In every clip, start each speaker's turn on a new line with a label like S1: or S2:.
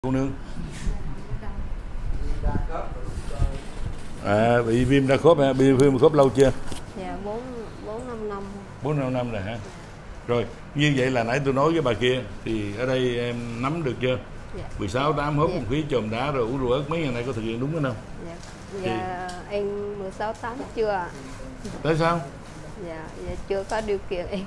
S1: Cô nương bị viêm đa khớp hả? Bị viêm khớp lâu chưa?
S2: Dạ 4-5 năm.
S1: 4-5 năm rồi hả? Rồi như vậy là nãy tôi nói với bà kia thì ở đây em nắm được chưa?
S2: Dạ.
S1: 16/8 hốt
S2: Dạ.
S1: không khí chồm đá rồi uống rượu ớt mấy ngày nay có thực hiện đúng không?
S2: Dạ, dạ em 16/8 chưa ạ?
S1: Tại sao?
S2: Dạ chưa có điều kiện em.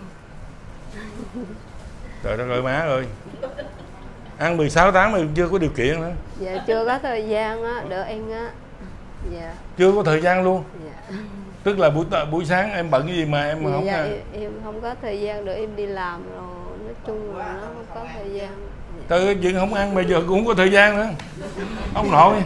S1: Trời đất ơi má ơi, ăn 16/8 mà chưa có điều kiện nữa.
S2: Dạ chưa có thời gian á, đỡ em á. Dạ.
S1: Chưa có thời gian luôn.
S2: Dạ.
S1: Tức là buổi sáng em bận cái gì mà em
S2: Dạ,
S1: không
S2: dạ,
S1: ăn?
S2: em không có thời gian để em đi làm rồi, nói chung là nó không có thời gian. Dạ.
S1: Trời ơi, chuyện không ăn bây giờ cũng không có thời gian nữa. Ông nội.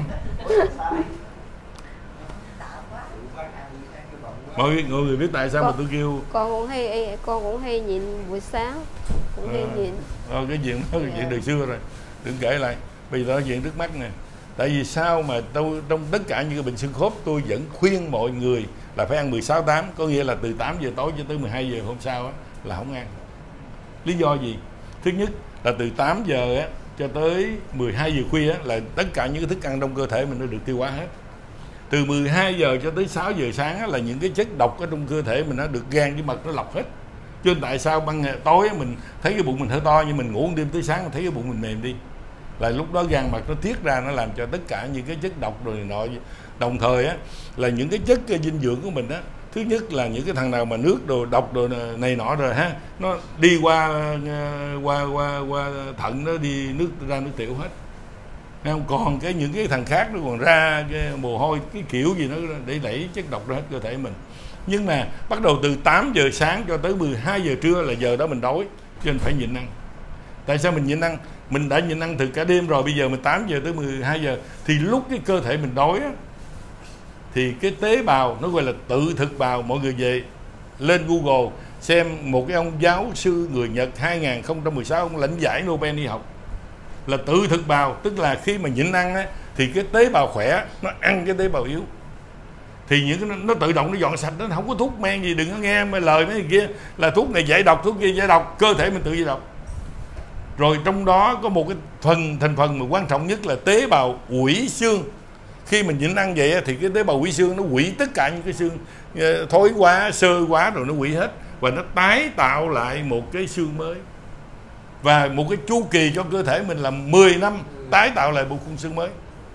S1: Mọi người biết tại sao mà tôi kêu
S2: con cũng hay nhịn buổi sáng, cũng hay nhịn.
S1: Cái chuyện đó là chuyện từ xưa rồi, đừng kể lại. Bây giờ nói chuyện trước mắt nè. Tại vì sao mà tôi trong tất cả những cái bệnh xương khớp tôi vẫn khuyên mọi người là phải ăn 16/8, có nghĩa là từ 8 giờ tối cho tới 12 giờ hôm sau á, là không ăn. Lý do gì? Thứ nhất là từ 8 giờ á, cho tới 12 giờ khuya á, là tất cả những cái thức ăn trong cơ thể mình nó được tiêu hóa hết. Từ 12 giờ cho tới 6 giờ sáng á, là những cái chất độc ở trong cơ thể mình nó được gan với mật nó lọc hết. Cho nên tại sao ban tối á, mình thấy cái bụng mình hơi to nhưng mình ngủ đêm tới sáng mình thấy cái bụng mình mềm đi, là lúc đó gan mật nó tiết ra, nó làm cho tất cả những cái chất độc rồi nọ. Đồng thời á, là những cái chất dinh dưỡng của mình á, thứ nhất là những cái thằng nào mà nước đồ độc đồ này nọ rồi ha, nó đi qua thận, nó đi nước ra nước tiểu hết. Không còn những cái thằng khác nó còn ra cái mồ hôi cái kiểu gì nó để đẩy chất độc ra hết cơ thể mình. Nhưng mà bắt đầu từ 8 giờ sáng cho tới 12 giờ trưa là giờ đó mình đói, cho nên phải nhịn ăn. Tại sao mình nhịn ăn? Mình đã nhịn ăn từ cả đêm rồi, bây giờ mình 8 giờ tới 12 giờ thì lúc cái cơ thể mình đói á, thì cái tế bào nó gọi là tự thực bào. Mọi người về lên Google xem một cái ông giáo sư người Nhật 2016, ông lãnh giải Nobel y học, là tự thực bào. Tức là khi mà nhịn ăn á, thì cái tế bào khỏe nó ăn cái tế bào yếu, thì những cái nó tự động nó dọn sạch, nó không có thuốc men gì. Đừng có nghe lời mấy người kia là thuốc này giải độc, thuốc kia giải độc. Cơ thể mình tự giải độc. Rồi trong đó có một cái thành phần mà quan trọng nhất là tế bào ủy xương. Khi mình nhịn ăn vậy thì cái tế bào ủy xương nó hủy tất cả những cái xương thối quá, xơ quá rồi nó hủy hết, và nó tái tạo lại một cái xương mới. Và một cái chu kỳ cho cơ thể mình là 10 năm tái tạo lại một khung xương mới.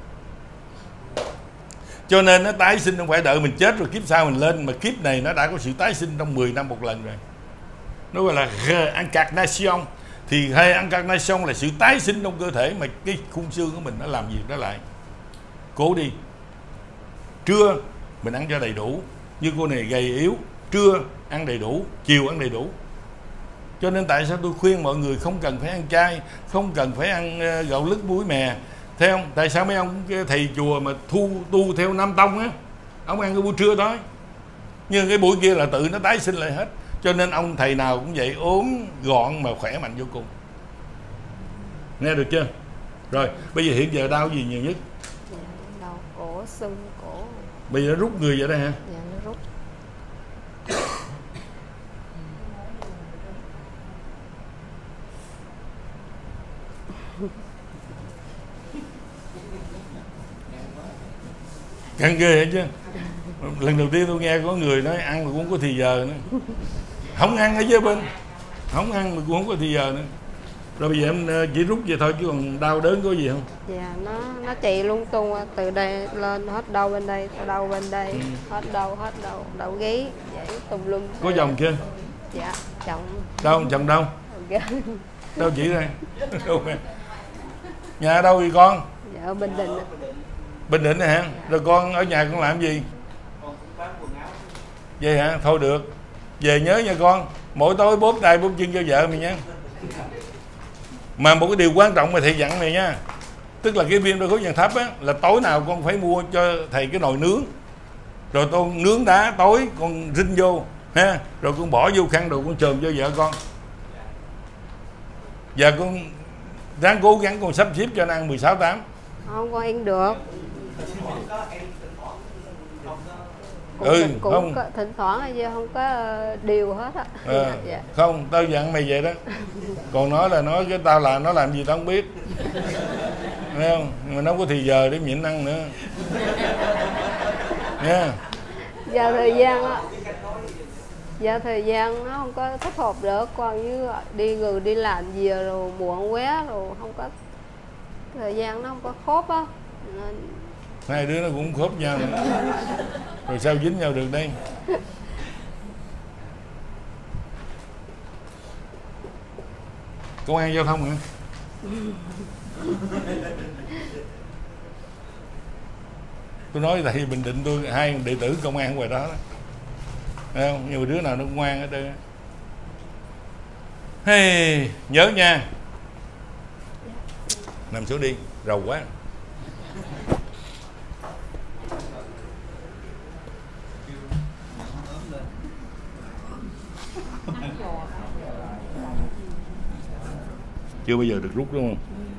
S1: Cho nên nó tái sinh không phải đợi mình chết rồi kiếp sau mình lên, mà kiếp này nó đã có sự tái sinh trong 10 năm một lần rồi. Nó gọi là reincarnation. Thì reincarnation là sự tái sinh trong cơ thể, mà cái khung xương của mình nó làm gì đó lại. Cố đi. Trưa mình ăn cho đầy đủ. Như cô này gầy yếu, trưa ăn đầy đủ, chiều ăn đầy đủ. Cho nên tại sao tôi khuyên mọi người không cần phải ăn chay, không cần phải ăn gạo lứt muối mè. Thấy không? Tại sao mấy ông thầy chùa mà tu theo Nam Tông á, ông ăn cái buổi trưa đó, nhưng cái buổi kia là tự nó tái sinh lại hết. Cho nên ông thầy nào cũng vậy, ốm gọn mà khỏe mạnh vô cùng. Nghe được chưa? Rồi bây giờ hiện giờ đau gì nhiều nhất?
S2: Dạ, đau cổ, xương cổ.
S1: Bây giờ nó rút người vậy đó hả?
S2: Dạ nó rút.
S1: Căng ghê hả chứ. Lần đầu tiên tôi nghe có người nói ăn mà cũng không có thì giờ nữa. Không ăn ở dưới bên, không ăn mà cũng không có thì giờ nữa. Rồi bây giờ em chỉ rút vậy thôi chứ còn đau đớn có gì không?
S2: Dạ nó chạy lung tung từ đây lên, hết đau bên đây, đau bên đây, hết đau gáy, vậy tùm lum.
S1: Có chồng chưa?
S2: Dạ chồng.
S1: Đâu chồng đâu?
S2: Dạ.
S1: Đâu chỉ đây. Nhà đâu vậy con?
S2: Dạ ở Bình Định.
S1: Bình Định hả? Rồi con ở nhà con làm gì? Vậy hả? Thôi được. Về nhớ nha con, mỗi tối bóp tay bóp chân cho vợ mày nha. Mà một cái điều quan trọng mà thầy dặn này nha, tức là cái viêm đa khớp dạng thấp á, là tối nào con phải mua cho thầy cái nồi nướng, rồi con nướng đá tối con rinh vô ha, rồi con bỏ vô khăn đồ con chườm cho vợ con. Và con ráng cố gắng con sắp xếp cho nó ăn 16/8.
S2: Không con ăn được. Cũng
S1: không
S2: có, thỉnh thoảng chứ không có điều hết á.
S1: Dạ. Không, tao dặn mày vậy đó. Còn nói là nói cái tao làm nó làm gì tao không biết. Thấy không? Nhưng mà nó không có thì giờ để nhịn ăn nữa nha.
S2: Giờ thời gian á, giờ thời gian nó không có thích hợp được, còn như đi làm về rồi muộn quá rồi không có thời gian, nó không có khớp á nên
S1: Hai đứa nó cũng khớp nhau nữa. Rồi sao dính nhau được đây? Công an giao thông hả? Tôi nói tại Bình Định tôi hai đệ tử công an ngoài đó đó. Thấy không? Nhưng mà đứa nào nó cũng ngoan hết trơn. Hey, nhớ nha. Nằm xuống đi, rầu quá. Chưa bao giờ được rút đúng không?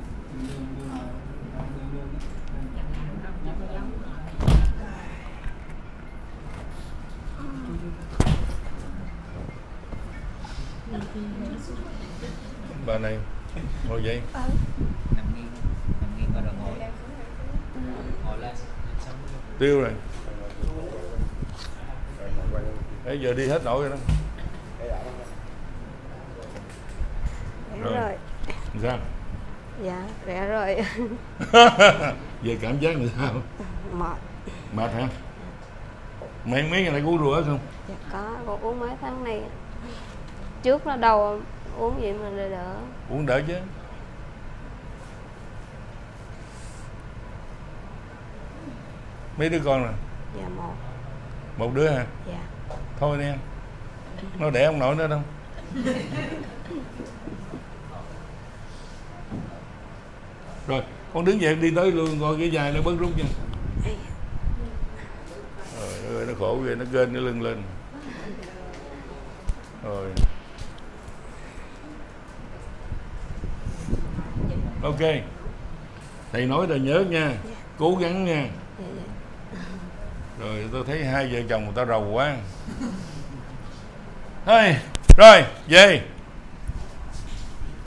S1: Bà này ngồi dậy.
S3: Nằm nghiêng qua rồi ngồi lên.
S1: Tiêu rồi. Bây giờ đi hết nổi rồi đó.
S2: rồi.
S1: Sao?
S2: Dạ rẻ rồi.
S1: Về cảm giác là sao?
S2: Mệt.
S1: Mệt hả? Mấy ngày này có uống rượu hết không?
S2: Dạ có uống mấy tháng này. Trước nó đau uống gì mà đỡ.
S1: Uống đỡ chứ. Mấy đứa con nè?
S2: Dạ
S1: Một đứa hả?
S2: Dạ.
S1: Thôi nè, nó đẻ không nổi nữa đâu. Rồi con đứng dậy đi tới luôn coi cái dài nó bớt rút nha. Trời ơi nó khổ ghê, nó gên cái lưng lên. Rồi ok, thầy nói là nhớ nha, cố gắng nha. Rồi tôi thấy hai vợ chồng người ta rầu quá. Thôi rồi về.